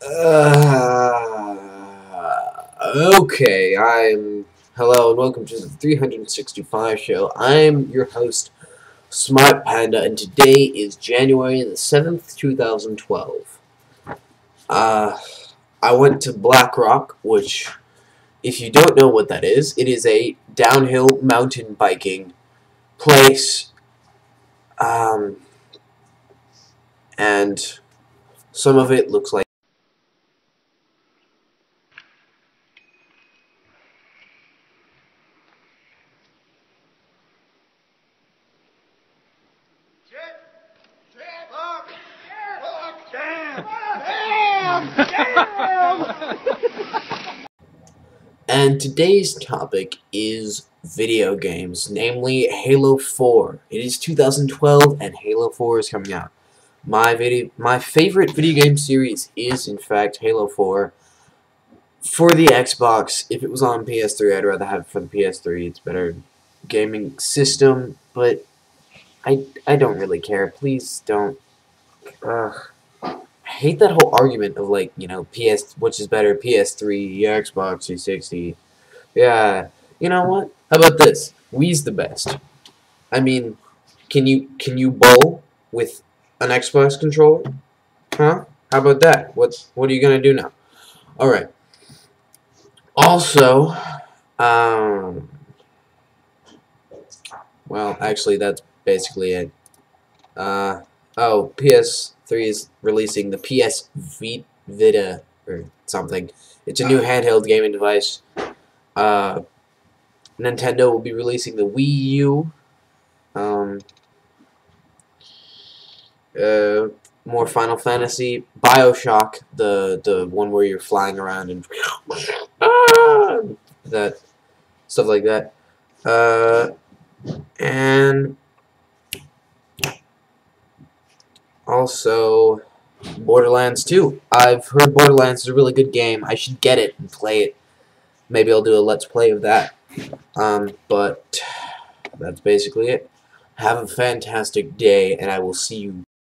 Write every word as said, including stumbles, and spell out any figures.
Uh, okay, I'm. Hello and welcome to the three hundred sixty-five show. I'm your host, Smart Panda, and today is January the seventh, two thousand twelve. Uh, I went to Black Rock, which, if you don't know what that is, it is a downhill mountain biking place. Um, and some of it looks like. And today's topic is video games, namely Halo four. It is two thousand twelve and Halo four is coming out. My video, my favorite video game series is in fact Halo four. For the Xbox, if it was on P S three, I'd rather have it for the P S three. It's a better gaming system, but I I don't really care. Please don't. Ugh. I hate that whole argument of, like, you know, P S, which is better, P S three, Xbox three sixty. Yeah, you know what? How about this? Wii's the best. I mean, can you can you bowl with an Xbox controller? Huh? How about that? What what are you gonna do now? All right. Also, um, well, actually, that's basically it. Uh, oh, P S three is releasing the P S Vita or something. It's a new handheld gaming device. Uh, Nintendo will be releasing the Wii U. Um, uh, more Final Fantasy. BioShock, the the one where you're flying around and that stuff like that. Uh, and also Borderlands two. I've heard Borderlands is a really good game. I should get it and play it. Maybe I'll do a let's play of that. Um, but that's basically it. Have a fantastic day, and I will see you